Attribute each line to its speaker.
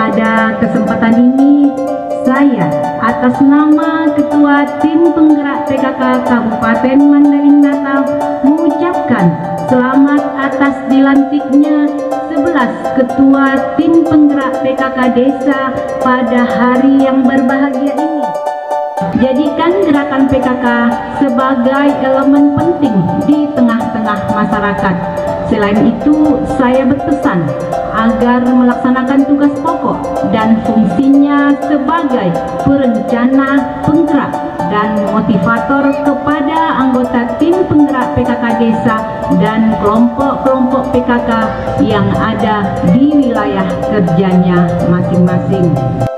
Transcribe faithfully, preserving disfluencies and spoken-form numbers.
Speaker 1: Pada kesempatan ini, saya atas nama Ketua Tim Penggerak P K K Kabupaten Mandaling Natal mengucapkan selamat atas dilantiknya sebelas Ketua Tim Penggerak P K K Desa pada hari yang berbahagia ini. Jadikan gerakan P K K sebagai elemen penting di tengah-tengah masyarakat. Selain itu, saya berpesan agar melaksanakan tugas pokok dan fungsinya sebagai perencana, penggerak, dan motivator kepada anggota tim penggerak P K K Desa dan kelompok-kelompok P K K yang ada di wilayah kerjanya masing-masing.